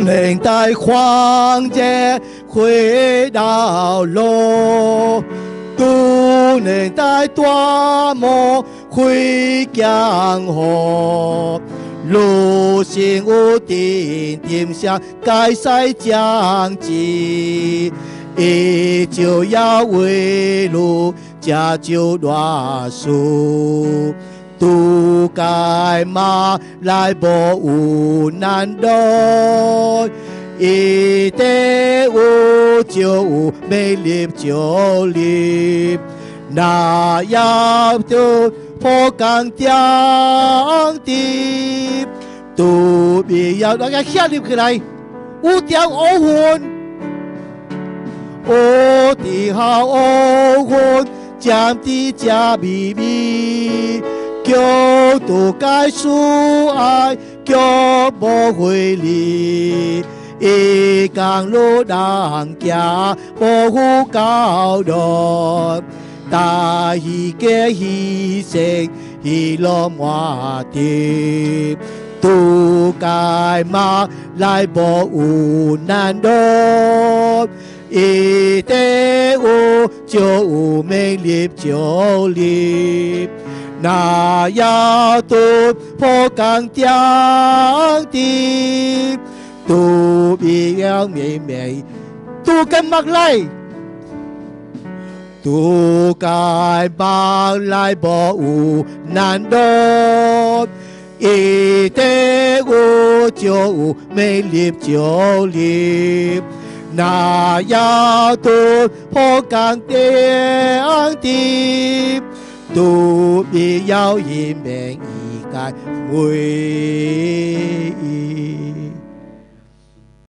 能在荒野回到路，都能在大漠回江河。路上有点点上该塞将至，伊就要为路加就乱数。都该马来无有难度，一定有就有美丽就丽，那要就破港将的，都必要大家下入起来，有条乌魂，我的好乌魂，将的加秘密。叫都该恕爱，叫无回离。一江路人行，无负高度。大喜嘅牺牲，喜乐满地。都该马来无有难度，一定有就有美丽就丽。那要突破港将的，都必要美美，都跟马来，都该马来无有难度，一定有就有美丽就丽。那要突破港将的。都必要一命一界回